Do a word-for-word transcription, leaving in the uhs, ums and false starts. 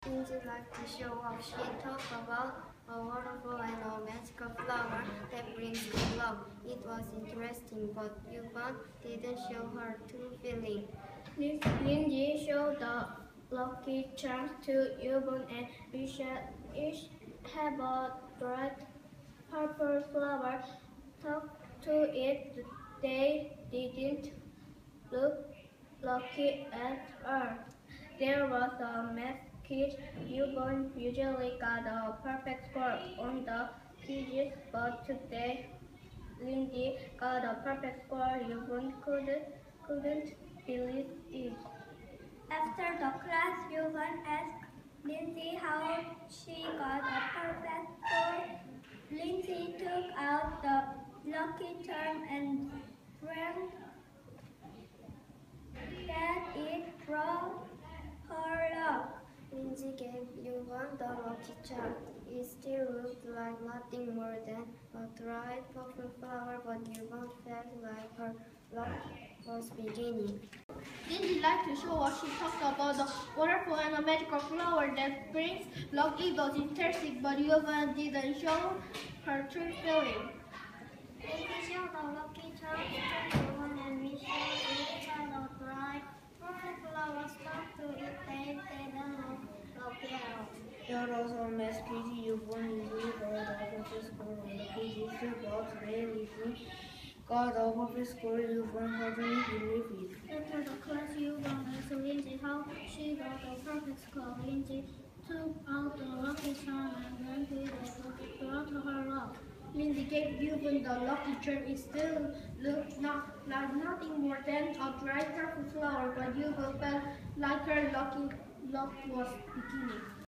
Lindsay liked to show off. She talked about a waterfall and a magical flower that brings good luck. It was interesting, but Yuban didn't show her true feeling. Lindsay showed the lucky charms to Yuban and Richard. Each have a bright purple flower tucked to it. They didn't look lucky at all. There was a math quiz. Yuban usually got a perfect score on the quizzes, but today Lindsay got a perfect score. Yuban couldn't, couldn't believe it. After the class, Yuban asked Lindsay how she got a perfect score. Lindsay took out the lucky charm and drank that it brought her luck. Lindsay gave Yuban the lucky charm. It still looked like nothing more than a dried purple flower, but Yuban felt like her luck was beginning. Lindsay liked to show what she talked about the waterfall and a magical flower that brings luck. It was interesting, but Yuban didn't show her true feeling. Lindsay showed the lucky charm to Yuban and Michelle. It had a bright purple flower stuck to it. They didn't look lucky at all. There was a math quiz. Yuban usually got a perfect score on the quizzes, but today Lindsay got a perfect score. Yuban couldn't believe it. After the class, Yuban asked Lindsay how she got a perfect score. Lindsay took out the lucky charm and drank it. It brought her luck. Lindsay gave Yuban the lucky charm. It still looked not, like nothing more than a dry purple flower, but Yuban felt like her lucky luck was beginning.